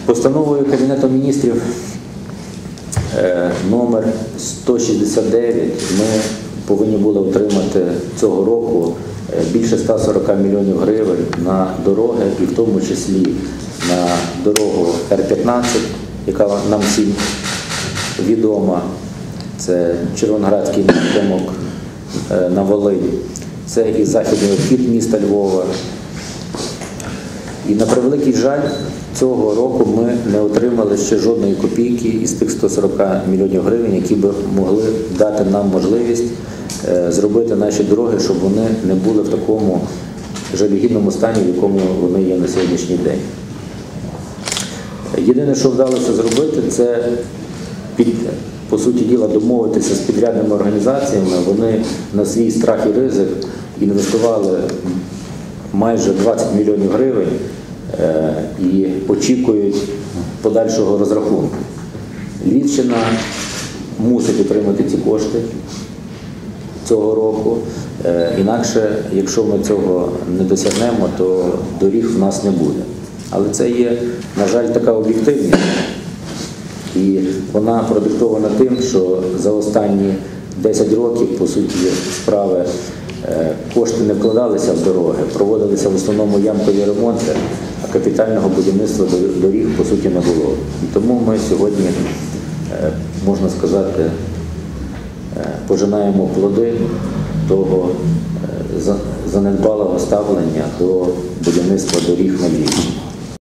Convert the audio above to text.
Постановою Кабінету міністрів номер 169 ми повинні були отримати цього року більше 140 мільйонів гривень на дороги, і в тому числі на дорогу Р-15, яка нам всім відома. Це Червоноградський напрямок на Волинь. Це і західний обхід міста Львова. І на превеликий жаль, цього року ми не отримали ще жодної копійки із тих 140 мільйонів гривень, які б могли дати нам можливість зробити наші дороги, щоб вони не були в такому жалюгідному стані, в якому вони є на сьогоднішній день. Єдине, що вдалося зробити, це, по суті діла, домовитися з підрядними організаціями. Вони на свій страх і ризик інвестували майже 20 мільйонів гривень і очікують подальшого розрахунку. Львівщина мусить отримати ці кошти цього року, інакше, якщо ми цього не досягнемо, то доріг в нас не буде. Але це є, на жаль, така об'єктивність, і вона продиктована тим, що за останні 10 років, по суті справи, кошти не вкладалися в дороги, проводилися в основному ямкові ремонти, а капітального будівництва доріг, по суті, не було. І тому ми сьогодні, можна сказати, пожинаємо плоди того занедбалого ставлення до будівництва доріг на Львівщині.